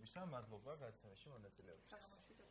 გაცნობისა, მადლობა გადაცემაში მონაწილეობისთვის.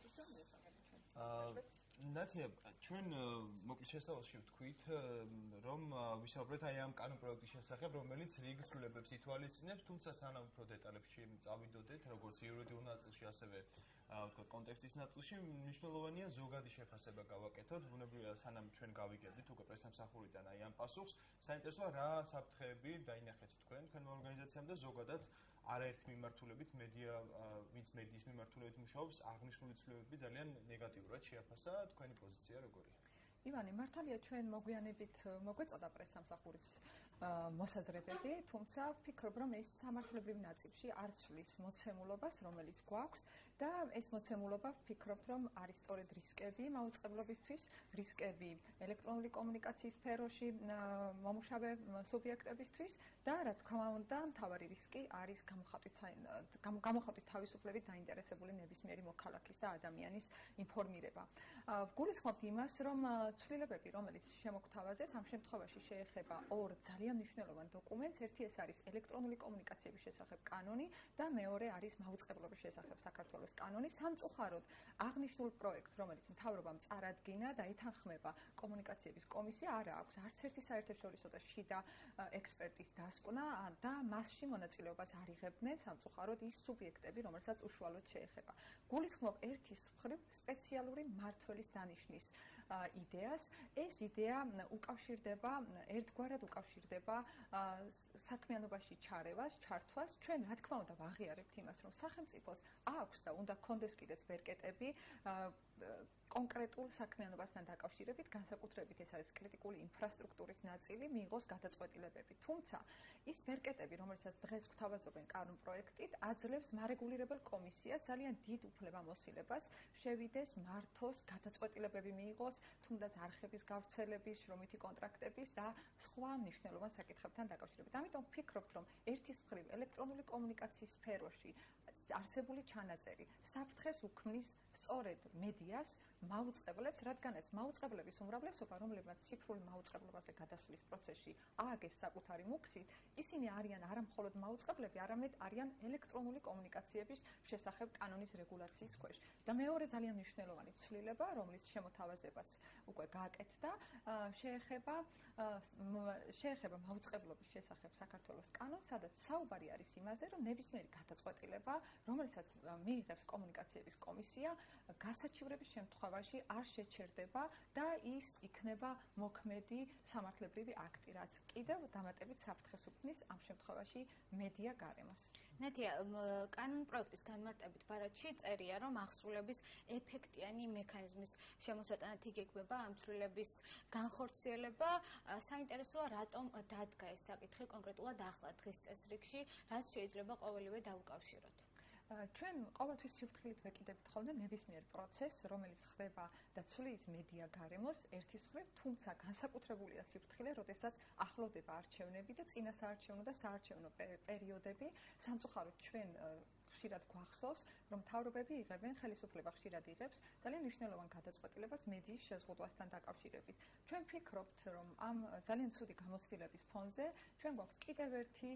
ნათია, ჩვენ მოკლედ შესავალში ვთქვით, რომ ვისაუბრეთ აი ამ კანონპროექტის შესახებ, რომელიც რიგ ცვლილებებს ითვალისწინებს, თუმცა სანამ უფრო დეტალებში წავიდოდეთ, როგორც იურიდიულ ნაწილში, ასევე ვთქვათ კონტექსტის ნაწილში, მნიშვნელოვანია ზოგადი შეფასება გავაკეთოთ, ბუნებრივია სანამ ჩვენ გავიგებდით უკვე პრესამსახურიდან აი ამ პასუხს, საინტერესოა რა საფრთხეები დაინახეთ თქვენმა ორგანიზაციამ და ზოგადად არაერთი მიმართულებით მედია, ვინც მედიის მიმართულებით მუშაობს, აღნიშნული ცვლილებები ძალიან ნეგატიურად შეაფასა, თქვენი პოზიცია როგორია? ივანე, მართალია ჩვენ მოგვიანებით მოგვეწოდა პრესამსახურის მოსაზრებები, თუმცა ვფიქრობ, რომ ეს სამართლებრივ ნაწილში არ ცვლის მოცემულობას, რომელიც გვაქვს და ეს მოცემულობა ვფიქრობ, რომ არის სწორედ რისკები მაუწყებლობისთვის, რისკები ელექტრონული კომუნიკაციის სფეროში მომუშავე სუბიექტებისთვის და რა თქმა უნდა, მთავარი რისკი არის გამოხატვის თავისუფლებით დაინტერესებული ნებისმიერი მოქალაქის და ადამიანის ინფორმირება. Გულისხმობთ იმას, რომ ცვლილებები, რომელიც შემოგთავაზეს, ამ შემთხვევაში შეეხება ორ ძალიან მნიშვნელოვან დოკუმენტს. ერთი ეს არის ელექტრონული კომუნიკაციების შესახებ კანონი და მეორე არის მაუწყებლობის შესახებ საქართველოს კანონი. სამწუხაროდ, აღნიშნულ პროექტს, რომელიც მთავრობამ წარადგინა და ეთანხმება კომუნიკაციების კომისია, არ აქვს არც ერთი საერთაშორისო და შიდა ექსპერტის დასკვნა და მასში მონაწილეობას არ იღებდნენ სამწუხაროდ ის სუბიექტები, რომელსაც უშუალოდ შეეხება. გულისხმობ ერთის მხრივ სპეციალური მმართველის დანიშვნის იდეას. ეს იდეა უკავშირდება, ერთგვარად უკავშირდება საქმიანობაში ჩართვას. ჩვენ რა თქმა უნდა ვაღიარებთ იმას, რომ სახელმწიფოს აქვს და უნდა გქონდეს კიდეც ბერკეტები კონკრეტულ საქმიანობასთან დაკავშირებით, განსაკუთრებით ეს არის კრიტიკული ინფრასტრუქტურის ნაწილი, მიიღოს გადაწყვეტილებები. თუმცა ის ბერკეტები, რომელსაც დღეს გვთავაზობენ კანონპროექტით, აძლევს მარეგულირებელ კომისიას ძალიან დიდ უფლებამოსილებას, შევიდეს, მართოს, გადაწყვეტილებები მიიღოს, თუნდაც არხების გავრცელების, შრომითი კონტრაქტების და სხვა მნიშვნელოვან საკითხებთან დაკავშირებით. ამიტომ ვფიქრობთ, რომ ერთის მხრივ ელექტრონული კომუნიკაციის სფეროში არსებული ჩანაწერი საფრთხეს უქმნის სწორედ მედიას, მაუწყებლებს, რადგანაც მაუწყებლების უმრავლესობა, რომლებმაც ციფრული მაუწყებლობაზე გადასვლის პროცესში ააგეს საკუთარი მუქსით, ისინი არიან არა მხოლოდ მაუწყებლები, არამედ არიან ელექტრონული კომუნიკაციების შესახებ კანონის რეგულაციის ქვეშ. და მეორე ძალიან მნიშვნელოვანი ცვლილება, რომლის შემოთავაზებაც უკვე გააკეთდა, შეეხება მაუწყებლობის შესახებ საქართველოს კანონს, სადაც საუბარი არის იმაზე, რომ ნებისმიერი გადაწყვეტილება, რომელსაც მიიღებს კომუნიკაციების კომისია, გასაჩივრების შემთხვევაში არ შეჩერდება და ის იქნება მოქმედი სამართლებრივი აქტი, რაც კიდევ დამატებით საფრთხეს უქმნის ამ შემთხვევაში მედია გარემოს. ნათია, კანონპროექტის განმარტებით ბარათში წერია, რომ აღსრულების ეფექტიანი მექანიზმის შემოსატანად იგეგმება ამ ცვლილების განხორციელება. საინტერესოა, რატომ დადგა ეს საკითხი კონკრეტულად ახლა დღის წესრიგში, რაც შეიძლება ყოველივე დაუკავშიროთ. ჩვენ ყოველთვის სიფრთხილით ვეკიდებთ ხოლმე ნებისმიერ პროცესს, რომელიც ხდება და ცვლის მედია გარემოს ერთის მხრივ, თუმცა განსაკუთრებულია სიფრთხილე, როდესაც ახლოვდება არჩევნები და წინასაარჩევნო და საარჩევნო პერიოდები. სამწუხაროდ ჩვენ ხშირად გვახსოვს, რომ მთავრობები იღებენ, ხელისუფლება ხშირად იღებს ძალიან მნიშვნელოვან გადაწყვეტილებას მედიის შეზღუდვასთან დაკავშირებით. ჩვენ ვფიქრობთ, რომ ამ ძალიან ცუდი გამოცდილების ფონზე ჩვენ გვაქვს კიდევ ერთი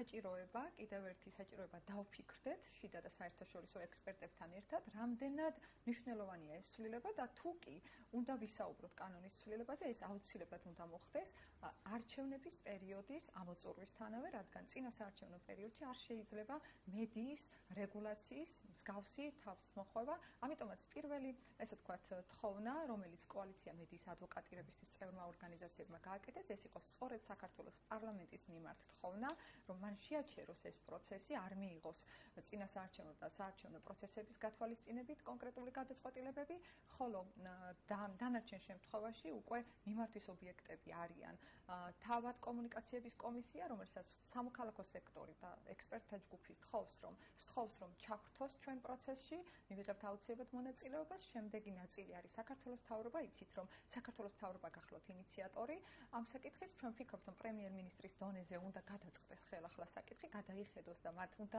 საჭიროება დავფიქრდეთ შიდა და საერთაშორისო ექსპერტებთან ერთად, რამდენად მნიშვნელოვანია ეს ცვლილება და თუ კი უნდა ვისაუბროთ კანონის ცვლილებაზე, ეს აუცილებლად უნდა მოხდეს არჩევნების პერიოდის ამოწურვისთანავე, რადგან წინასაარჩევნო პერიოდში არ შეიძლება მედიის რეგულაციის მსგავსი თავისმოხვევა. ამიტომაც პირველი, ესე ვთქვათ, თხოვნა, რომელიც კოალიცია მედიის ადვოკატირებისთვის წევრმა ორგანიზაციებმა გააკეთეს, ეს იყო სწორედ საქართველოს პარლამენტის მიმართ თხოვნა, რომ მან შეაჩეროს ეს პროცესი, არ მიიღოს წინასაარჩევნო და საარჩევნო პროცესების გათვალისწინებით კონკრეტული გადაწყვეტილებები, ხოლო დანარჩენ შემთხვევაში უკვე მიმართვის ობიექტები არიან თავად კომუნიკაციების კომისია, რომელსაც სამოქალაქო სექტორი და ექსპერტთა ჯგუფი სთხოვს, რომ ჩავრთოს ჩვენ პროცესში, მივიღებთ აუცილებლად მონაწილეობას. შემდეგი ნაწილი არის საქართველოს მთავრობა, იცით, რომ საქართველოს მთავრობა გახლავთ ინიციატორი ამ საკითხის. ჩვენ ვფიქრობთ, რომ პრემიერ-მინისტრის დონეზე უნდა გადაწყდეს ხელახლა საკითხი, დაიხედოს და მათ უნდა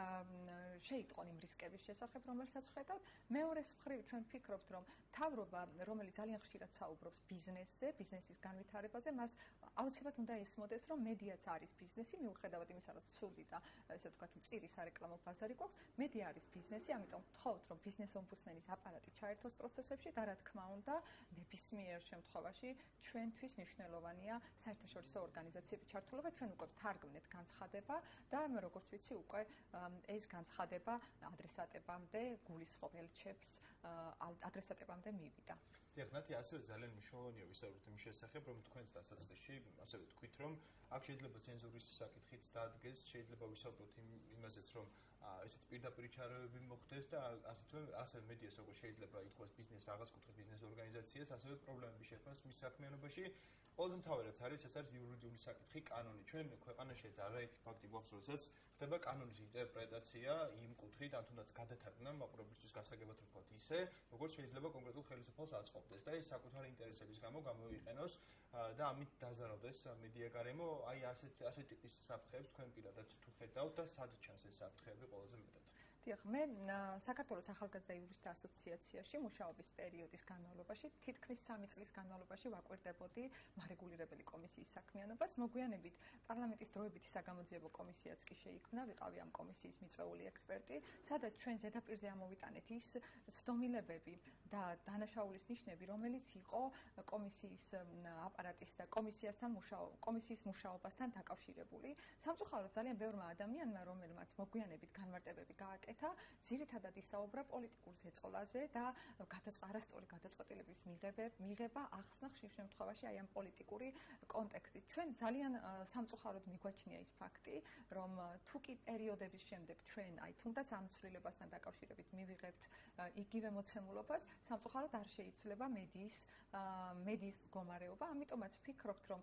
შეიტყონ იმ რისკების შესახებ, რომელსაც ხედავთ. მეორეს მხრივ ჩვენ ვფიქრობთ, რომ მთავრობა, რომელიც ძალიან ხშირად საუბრობს ბიზნესზე, ბიზნესის განვითარებაზე, მას აუცილებლად უნდა ესმოდეს, რომ მედიაც არის ბიზნესი, მიუხედავად იმისა, რომ ცუდი და ესე ვთქვათ, მწირი სარეკლამო ბაზარი გვაქვს, მედია არის ბიზნესი, ამიტომ ვთხოვთ, რომ ბიზნეს ომბუდსმენის აპარატი ჩაერთოს პროცესებში და რა თქმა უნდა, ნებისმიერ შემთხვევაში ჩვენთვის მნიშვნელოვანია საერთაშორისო ორგანიზაციების ჩართულობა. ჩვენ უკვე ვთარგმნეთ განცხადება და როგორც ვიცი, უკვე ეს განცხადება ადრესატებამდე გულისხმობ ელჩებს ადრესატებამდე მივიდა. დიახ, ასევე ძალიან მნიშვნელოვანია ვისაუბროთ იმის შესახებ, რომ თქვენს დასაწყისში ასევე თქვით, რომ აქ შეიძლება ცენზურის საკითხიც დადგეს, შეიძლება ვისაუბროთ იმაზეც, რომ ესეთ პირდაპირ ჩარევები მოხდეს და ასევე მედიას როგორც შეიძლება ითქვას ბიზნეს რაღაც კუთხის ბიზნეს ორგანიზაციას, ასევე პრობლემები შექმნას მის საქმიანობაში. ყველაზე მთავარიც არის ეს არის იურიდიული საკითხი, კანონი. ჩვენ ქვეყანაში არაერთი ფაქტი გვაქვს, როდესაც ხდება კანონის ინტერპრეტაცია იმ კუთხით, ან თუნდაც გადათარგმნა მაყურებლისთვის გასაგებად ვთქვათ ისე, როგორც შეიძლება კონკრეტულ ხელისუფალს აწყობდეს და ეს საკუთარი ინტერესების გამო გამოიყენოს და ამით დაზარალდეს მედია გარემო. აი ასეთ ტიპის საფრთხეებს თქვენ პირადად თუ ხედავთ და სად ჩანს ეს საფრთხეები ყველაზე მეტად? დიახ, მე საქართველოს ახალგაზრდა იურისტთა ასოციაციაში მუშაობის პერიოდის განმავლობაში, თითქმის 3 წლის განმავლობაში ვაკვირდებოდი მარეგულირებელი კომისიის საქმიანობას. მოგვიანებით პარლამენტის დროებითი საგამოძიებო კომისიაც კი შეიქმნა, ვიყავი ამ კომისიის მიწვეული ექსპერტი, სადაც ჩვენ ზედაპირზე ამოვიტანეთ ის ცდომილებები და დანაშაულის ნიშნები, რომელიც იყო კომისიის აპარატის და კომისიის მუშაობასთან დაკავშირებული. სამწუხაროდ ძალიან ბევრმა ადამიანმა, რომელმაც მოგვიანებით განმარტებები გააკეთა, ძირითადად ისაუბრა პოლიტიკურ ზეწოლაზე და არასწორი გადაწყვეტილების მიღება ახსნა ხშირ შემთხვევაში აი ამ პოლიტიკური კონტექსტით. ჩვენ ძალიან სამწუხაროდ მიგვაჩნია ის ფაქტი, რომ თუ კი პერიოდების შემდეგ ჩვენ აი თუნდაც ამ ცვლილებასთან დაკავშირებით მივიღებთ იგივე მოცემულობას, სამწუხაროდ არ შეიცვლება მედიის მდგომარეობა, ამიტომაც ვფიქრობთ, რომ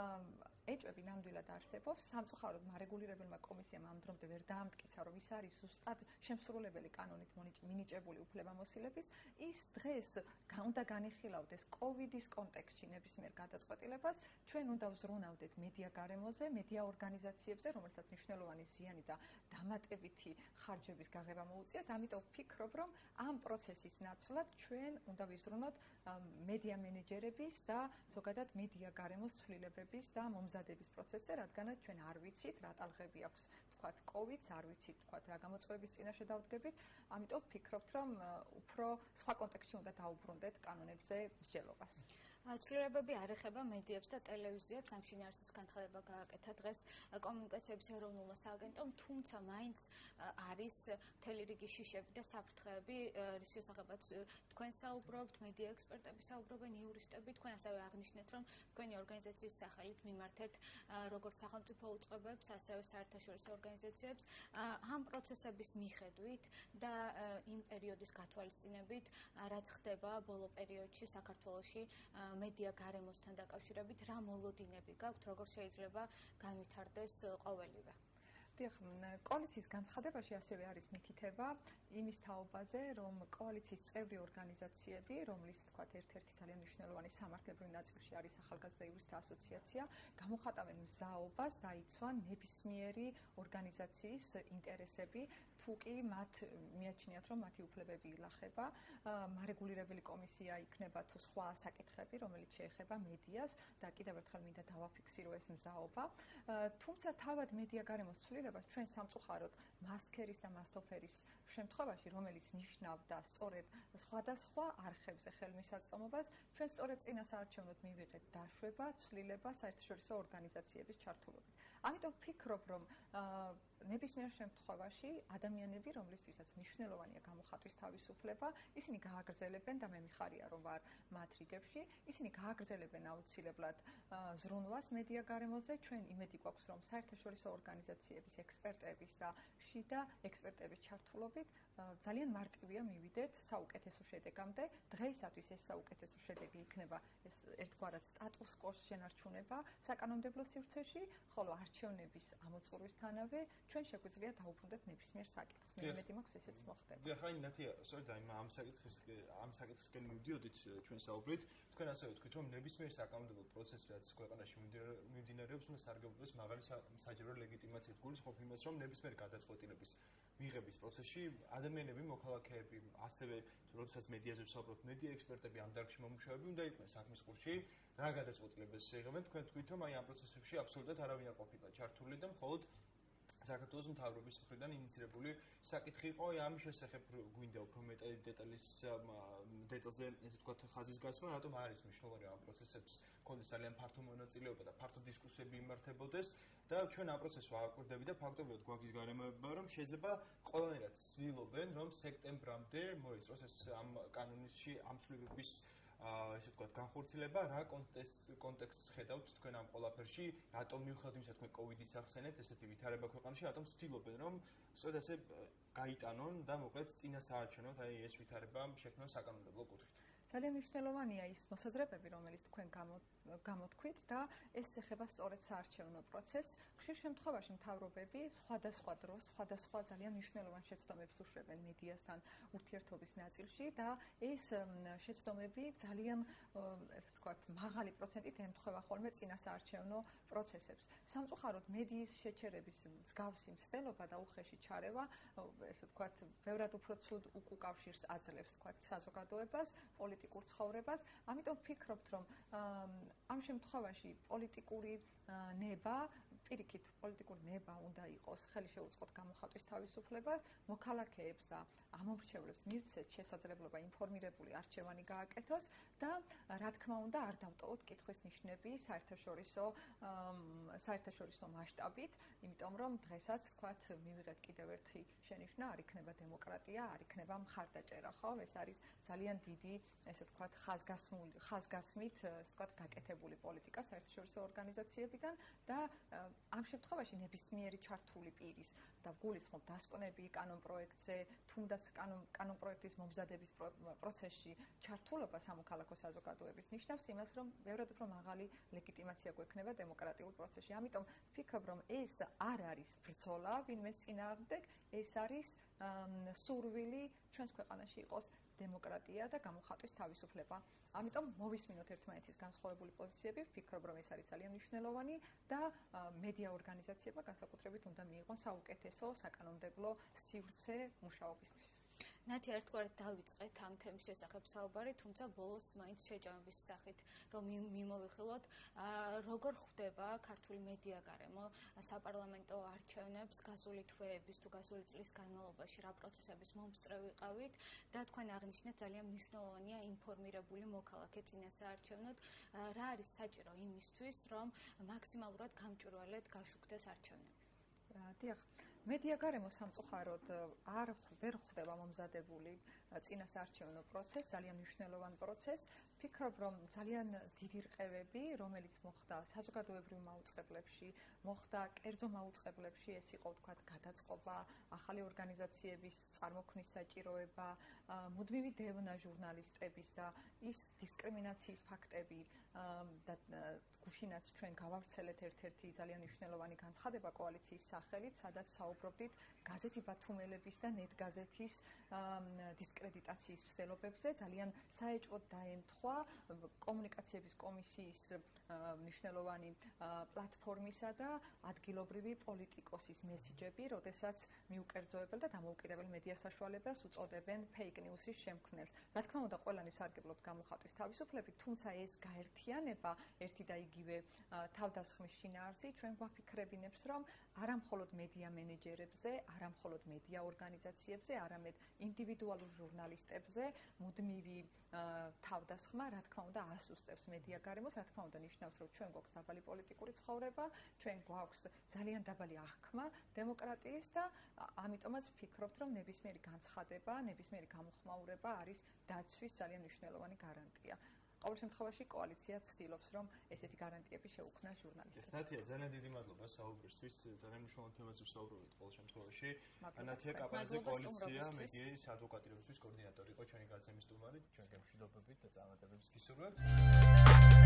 ეჭვები ნამდვილად არსებობს. სამწუხაროდ მარეგულირებელმა კომისიამ ამ დრომდე ვერ დაამტკიცა, რომ ის არის ზუსტად შემსრულებელი კანონით მინიჭებული უფლებამოსილების. ის დღეს უნდა განიხილავდეს კოვიდის კონტექსტში ნებისმიერ გადაწყვეტილებას. ჩვენ უნდა ვზრუნავდეთ მედია გარემოზე, მედია ორგანიზაციებზე, რომელსაც მნიშვნელოვანი ზიანი და დამატებითი ხარჯების გაღება მოუწიათ. ამიტომ ვფიქრობ, რომ ამ პროცესის ნაცვლად ჩვენ უნდა ვიზრუნოთ მედია მენეჯერების და ზოგადად მედია გარემოს ცვლილებების და მომზადების პროცესზე, რადგანაც ჩვენ არ ვიცით რა ტალღები აქვს თქვათ კოვიდს, არ ვიცით თქვათ რა გამოწვევების წინაშე დავდგებით. ამიტომ ვფიქრობთ, რომ უფრო სხვა კონტექსტში უნდა დაუბრუნდეთ კანონებზე მსჯელობას. ცვლილებები არ ეხება მედიებს და ტელევიზიებს. ამ შინაარსის განცხადება გააკეთა დღეს კომუნიკაციების ეროვნულმა სააგენტომ, თუმცა მაინც არის მთელი რიგი შიშები და საფრთხეები, რის შესახებაც თქვენ საუბრობთ, მედია ექსპერტები საუბრობენ, იურისტები. თქვენ ასევე აღნიშნეთ, რომ თქვენი ორგანიზაციის სახელით მიმართეთ როგორც სახელმწიფო უწყებებს, ასევე საერთაშორისო ორგანიზაციებს. ამ პროცესების მიხედვით და იმ პერიოდის გათვალისწინებით, რაც ხდება ბოლო პერიოდში საქართველოში მედია გარემოსთან დაკავშირებით, რა მოლოდინები გაქვთ, როგორ შეიძლება განვითარდეს ყოველივე? დიახ, კოალიციის განცხადებაში ასევე არის მითითება იმის თაობაზე, რომ კოალიციის წევრი ორგანიზაციები, რომლის თქვათ ერთ-ერთი ძალიან მნიშვნელოვანი სამართლებრივ ნაწილში არის ახალგაზრდა იურისტთა ასოციაცია, გამოხატავენ მზაობას დაიცვან ნებისმიერი ორგანიზაციის ინტერესები, თუ კი მათ მიაჩნიათ, რომ მათი უფლებები ილახება, მარეგულირებელი კომისია იქნება თუ სხვა საკითხები, რომელიც შეეხება მედიას და კიდევ ერთხელ მინდა დავაფიქსირო ეს მზაობა. თუმცა თავად მედია გარემოს ცვლილებას ჩვენ სამწუხაროდ მასტქერის და მასტოფერის შემთხვევაში, რომელიც ნიშნავდა სწორედ სხვადასხვა არხებზე ხელმისაწვდომობას, ჩვენ სწორედ წინასაარჩევნოდ მივიღეთ დაშვება, ცვლილება საერთაშორისო ორგანიზაციების ჩართულობით. ამიტომ ვფიქრობ, რომ ნებისმიერ შემთხვევაში ადამიანები, რომლისთვისაც მნიშვნელოვანია გამოხატვის თავისუფლება, ისინი გააგრძელებენ და მე მიხარია, რომ ვარ მათ რიგებში, ისინი გააგრძელებენ აუცილებლად ზრუნვას მედია გარემოზე. ჩვენ იმედი გვაქვს, რომ საერთაშორისო ორგანიზაციების ექსპერტების და შიდა ექსპერტების ჩართულობით ძალიან მარტივია მივიდეთ საუკეთესო შედეგამდე. დღეისათვის ეს საუკეთესო შედეგი იქნება ერთგვარად სტატუს კოს შენარჩუნება საკანონმდებლო სივრცეში, ხოლო არჩევნების ამოწყურვისთანავე ჩვენ შეგვიძლია დაუბრუნდეთ ნებისმიერ საკითხს. მე იმედი მაქვს ესეც მოხდება. დიახ, აი ნათია, სწორედ ამ საკითხისკენ მივდიოდით ჩვენ საუბრით. თქვენ ასევე თქვით, რომ ნებისმიერ საკანონმდებლო პროცესს, რაც ქვეყანაში მიმდინარეობს, უნდა სარგებლობდეს მაღალი საჯარო ლეგიტიმაციით. ვიმსხობ იმას, რომ ნებისმიერ გადაწყვეტილების მიღების პროცესში ადამიანები, მოქალაქეები, ასევე როდესაც მედიაზე ვსაუბრობთ, მედია ექსპერტები ამ დარგში მომუშავეები უნდა იყვნენ საქმის ყურში, რა გადაწყვეტილებას იღებენ, თქვენ თქვით, რომ აი ამ პროცესებში აბსოლუტურად არავინ არ ყოფილა ჩართული და მხოლოდ საქართველოს მთავრობის მხრიდან ინიცირებული საკითხი იყო, ამის შესახებ გვინდა უფრო მეტად დეტალზე, ესე ვთქვათ, ხაზის გასმა, რატომ არის მნიშვნელოვანი ამ პროცესებს ქონდეს ძალიან ფართო მონაწილეობა და ფართო დისკუსიები იმართებოდეს და ჩვენ ამ პროცესს ვააკვირდები და ფაქტობრივად გვაქვს გარემოება, რომ შეიძლება ყველანაირად ცდილობენ, რომ სექტემბრამდე მოესწროს ეს ამ კანონში ამ ცვლილებების ესე ვთქვათ, განხორციელება, რა კონტექსტს ხედავთ თქვენ ამ ყველაფერში, რატომ მიუხედავად იმისა, თქვენ კოვიდიც ახსენეთ, ესეთი ვითარება ქვეყანაში, რატომ ცდილობენ, რომ სწორედ ასე გაიტანონ და მოკლედ წინასაარჩევნოდ აი ეს ვითარება შექმნან საკანონმდებლო კუთხით. ძალიან მნიშვნელოვანია ის მოსაზრებები, რომელიც თქვენ გამოთქვით და ეს ეხება სწორედ საარჩევნო პროცესს. ხშირ შემთხვევაში მთავრობები სხვადასხვა დროს, სხვადასხვა ძალიან მნიშვნელოვან შეცდომებს უშვებენ მედიასთან ურთიერთობის ნაწილში და ეს შეცდომები ძალიან, ესე ვთქვათ, მაღალი პროცენტით ემთხვევა ხოლმე წინასაარჩევნო პროცესებს. სამწუხაროდ მედიის შეჩერების მსგავსი მცდელობა და უხეში ჩარევა, ესე ვთქვათ, ბევრად უფრო ცუდ უკავშირს აძლევს, ვთქვათ, საზოგადოებას, პოლიტიკურ ცხოვრებას. ამიტომ ვფიქრობთ, რომ ამ შემთხვევაში პოლიტიკური ნება, პირიქით პოლიტიკური ნება უნდა იყოს, ხელი შეუწყოთ გამოხატვის თავისუფლებას, მოქალაქეებს და ამომრჩევლებს მივცეთ შესაძლებლობა ინფორმირებული არჩევანი გააკეთოს და რა თქმა უნდა არ დავტოვოთ კითხვის ნიშნები საერთაშორისო მასშტაბით, იმიტომ რომ დღესაც ვთქვათ, მივიღეთ კიდევ ერთი შენიშვნა, არ იქნება დემოკრატია, არ იქნება მხარდაჭერა, ხო? ეს არის ძალიან დიდი, ესე ვთქვათ, ხაზგასმით, ესე ვთქვათ, გაკეთებული პოლიტიკა საერთაშორისო ორგანიზაციებიდან და ამ შემთხვევაში ნებისმიერი ჩართული პირის და გულისხმობ დასკვნები კანონპროექტზე, თუნდაც კანონპროექტის მომზადების პროცესში ჩართულობა სამოქალაქო საზოგადოების ნიშნავს იმას, რომ ბევრად უფრო მაღალი ლეგიტიმაცია გვექნება დემოკრატიულ პროცესში. ამიტომ ვფიქრობ, რომ ეს არ არის ბრძოლა ვინმეს წინააღმდეგ, ეს არის სურვილი ჩვენს ქვეყანაში იყოს დემოკრატია და გამოხატვის თავისუფლება. ამიტომ მოვისმინოთ ერთმანეთის განსხვავებული პოზიციები, ვფიქრობ, რომ ეს არის ძალიან მნიშვნელოვანი და მედია ორგანიზაციებმა განსაკუთრებით უნდა მიიღონ საუკეთესო საკანონმდებლო სივრცე მუშაობისთვის. ნათი ერთგვარად დავიწყეთ ამ თემის შესახებ საუბარი, თუმცა ბოლოს მაინც შეჯამების სახით რომ მიმოვიხილოთ, როგორ ხვდება ქართული მედია გარემო საპარლამენტო არჩევნებს გასული თვეების თუ გასული წლის განმავლობაში რა პროცესების მომსწრე ვიყავით და თქვენ აღნიშნეთ ძალიან მნიშვნელოვანია ინფორმირებული მოქალაქე წინასაარჩევნოდ, რა არის საჭირო იმისთვის, რომ მაქსიმალურად გამჭვირვალედ გაშუქდეს არჩევნები. დიახ. მედია გარემო სამწუხაროდ ვერ ხვდება მომზადებული წინასაარჩევნო პროცესს, ძალიან მნიშვნელოვანი პროცესს. ვფიქრობ, რომ ძალიან დიდი რყევები, რომელიც მოხდა საზოგადოებრივ მაუწყებლებში, მოხდა კერძო მაუწყებლებში, ეს იყო ვთქვათ გადაწყობა, ახალი ორგანიზაციების წარმოქმნის საჭიროება, მუდმივი დევნა ჟურნალისტების და ის დისკრიმინაციის ფაქტები და გუშინაც ჩვენ გავავრცელეთ ერთ-ერთი ძალიან მნიშვნელოვანი განცხადება კოალიციის სახელით, სადაც საუბრობდით გაზეთი ბათუმელების და ნეტგაზეთის დისკრედიტაციის მცდელობებზე, ძალიან საეჭვოდ დაემთხვა კომუნიკაციების კომისიის მნიშვნელოვანი პლატფორმისა და ადგილობრივი პოლიტიკოსის მესიჯები, როდესაც მიუკერძოებელ და დამოუკიდებელ მედია საშუალებას უწოდებენ fake news-ის შემქმნელს. რა თქმა უნდა, ყველანი ვსარგებლობთ გამოხატვის თავისუფლებით, თუმცა ეს გაერთიანება ერთი და იგივე თავდასხმის შინაარსით ჩვენ გვაფიქრებინებს, რომ არა მხოლოდ მედია მენეჯერებზე, არა მხოლოდ მედია ორგანიზაციებზე, არამედ ინდივიდუალურ ჟურნალისტებზე მუდმივი თავდასხმა, რა თქმა უნდა, ასუსტებს მედია გარემოს, რა თქმა უნდა, ნიშნავს, რომ ჩვენ გვაქვს დაბალი პოლიტიკური ცხოვრება, ჩვენ გვაქვს ძალიან დაბალი აღქმა დემოკრატიის და ამიტომაც ვფიქრობთ, რომ ნებისმიერი განცხადება, ნებისმიერი გამოხმაურება არის დაცვის ძალიან მნიშვნელოვანი გარანტია. ყოველ შემთხვევაში კოალიციაც ცდილობს, რომ ესეთი გარანტიები შეუქმნას ჟურნალისტებს. ნათია, ძალიან დიდი მადლობა საუბრისთვის, ძალიან მნიშვნელოვან თემაზე ვსაუბრობთ ყოველ შემთხვევაში. ნათია კაპანაძე, კოალიცია მედიის ადვოკატირებისთვის კოორდინატორი იყო ჩვენი გაცემის სტუმარი, ჩვენ გემშვიდობებით და წარმატებებს გისურვებთ.